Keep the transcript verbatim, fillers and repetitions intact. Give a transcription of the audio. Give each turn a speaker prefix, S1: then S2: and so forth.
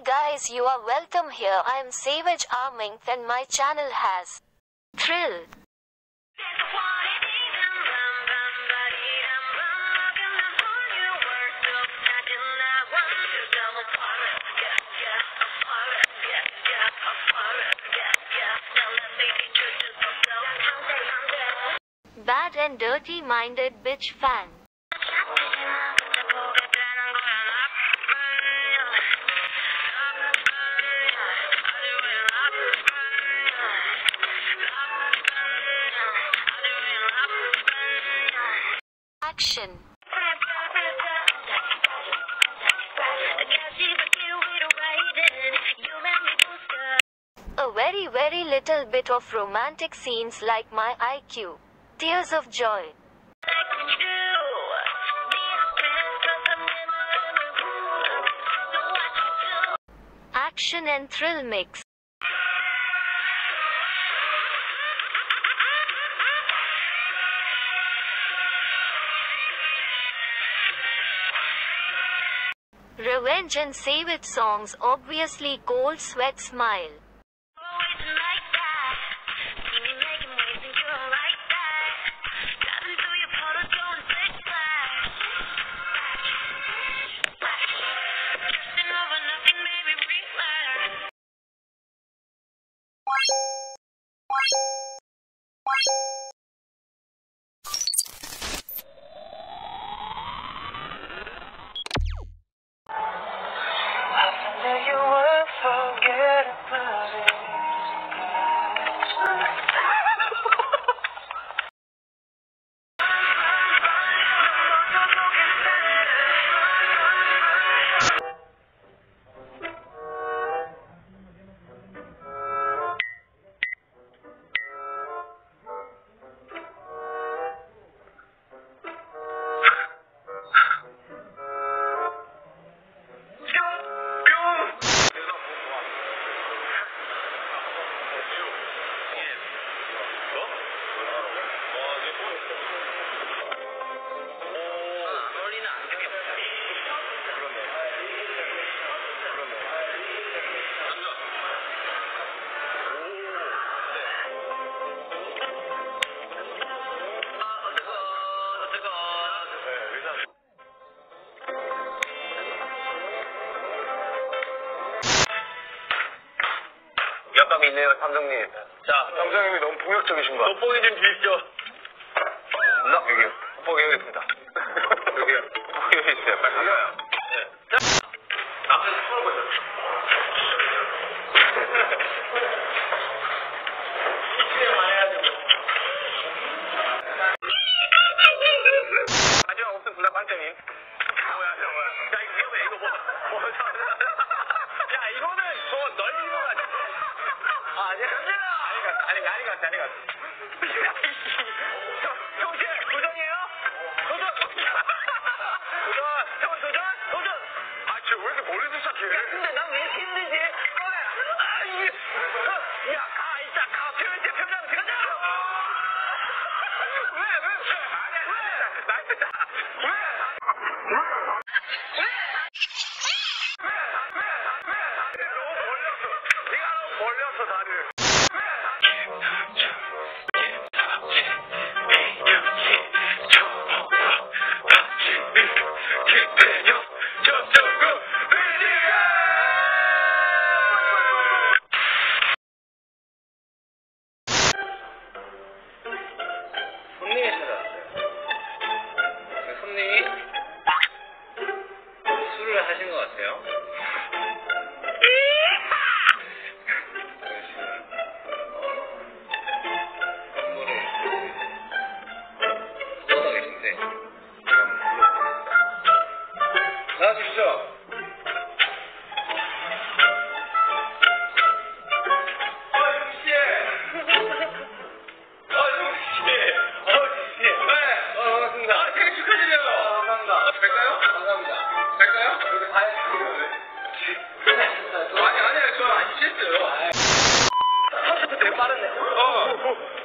S1: guys, you are welcome here. I am Savage Arming and my channel has Thrill. Bad and Dirty Minded Bitch Fan. Action. A very very little bit of romantic scenes like my I Q. Tears of joy. Action and thrill mix. Revenge and Save It songs, obviously Cold Sweat Smile.
S2: 위압감이 있네요, 탐정님.
S3: 자,
S2: 탐정님이 너무 폭력적이신 거.
S3: 돋보기 좀 주십시오.
S2: 나 여기요. 돋보기 여기 있습니다. 여기요. 돋보기 여기 있어요. 빨리 가요.
S3: 네. 자, 남자는 손을 보세요. 이쯤에 와야죠.
S2: 마지막 옵션 둘 다 빵점임. 뭐야, 이거 뭐야. 야, 이거 위험해. 이거 뭐. 뭐, 야, 이거는 저 널리는 거 같아. 아, 아니야? 아니가, 아니가, 아니가, 아니가. 형씨, 도전이에요? 도전! 도전! 형, 도전! 도전! 아, 쟤 왜 이렇게 멀리서 시작해? 야, 근데 난 왜 이렇게 힘들지? 아, 이게. 야, 가, 이따 가. 표현제 표현하면 들어가자! 왜, 왜, 왜? 아니야, 왜? 나 진짜. 왜? 왜? 너무 벌렸어. 네가 너무 벌렸어, 다들.
S3: 손님이 찾아왔어요. 그 손님이 술을 하신 것 같아요. 쏘다 계신데 제가 한번 불러보겠습니다. 나와주시죠.
S2: 갈까요?
S3: 감사합니다.
S2: 갈까요?
S3: 여기 다 했어요.
S2: 아니, 아니요. 저는 안 취했어요.
S3: 되게 빠르네.
S2: 어.